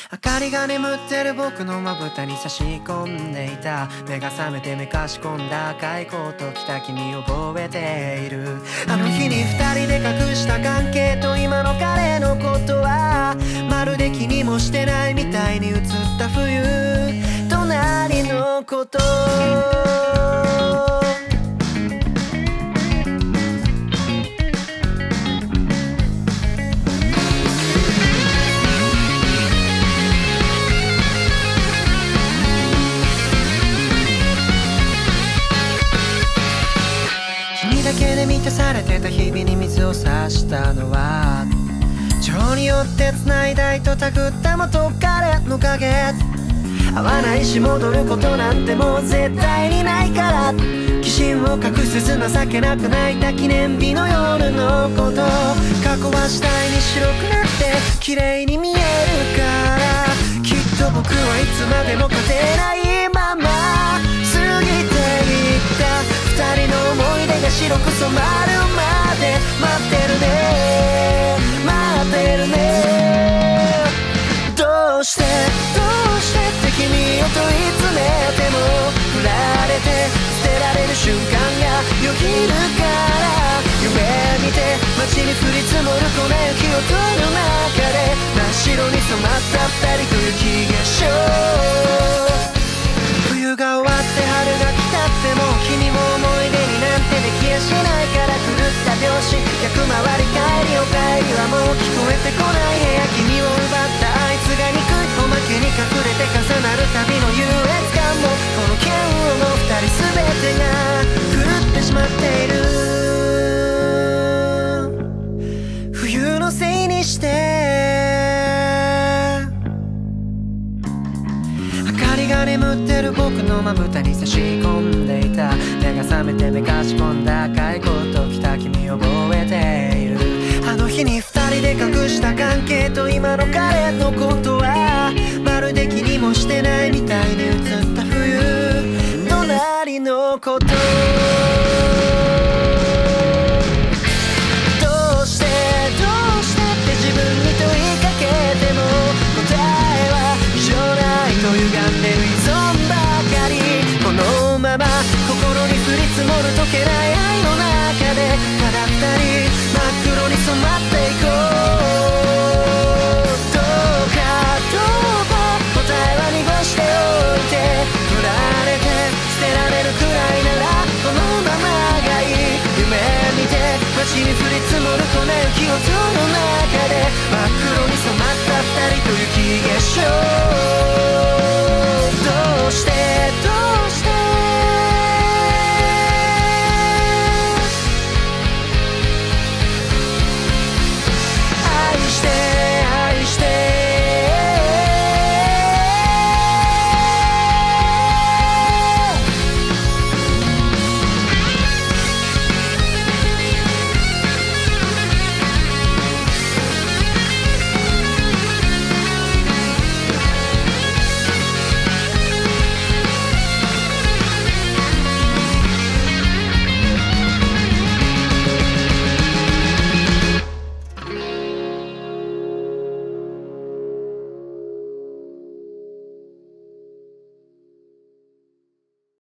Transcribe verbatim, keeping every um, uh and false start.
明かりが眠ってる僕のまぶたに差し込んでいた。目が覚めてめかし込んだ赤いコート着た君覚えている。あの日に二人で隠した関係と今の彼のことはまるで気にもしてないみたいに映った冬、隣のことだけで満たされてた日々に水を差したのは情によって繋いだ糸たぐった元彼の影。合わないし戻ることなんてもう絶対にないから、寄進を隠す情けなく泣いた記念日の夜のこと。過去は次第に白くなって綺麗に見えるから、きっと僕はいつまでも勝てないまま過ぎていった二人の思い出が白く染まるまで待ってるね待ってるね。どうしてどうしてって君を問い詰めても振られて捨てられる瞬間がよぎるから、夢見て街に降り積もる粉雪を取る中で真っ白に染まった二人と雪化粧。冬が終わって春が来たっても君も思い出になんてできやしないから狂った拍子逆回り帰りお帰りはもう聞こえてこない部屋、君を奪ったあいつが憎いおまけに隠れて重なる旅の優越感もこの嫌悪の二人全てが狂ってしまっている。冬のせいにしてが眠ってる僕のまぶたに差し込んでいた。目が覚めてめかし込んだ赤いコート着た君覚えている。あの日に二人で隠した関係と今の彼のことはまるで気にもしてないみたいに映った冬、隣のこと。どうしてどうしてって自分に問いかけても答えは異常ないと歪んでる依存ばかり。このまま心に降り積もる溶けない愛の中でただ二人真っ黒に染まっていこう。どうかどうか答えは濁しておいて、振られて捨てられるくらいならこのままがいい。夢見て街に降り積もる粉雪を取る中で真っ黒に染まった二人と雪化粧。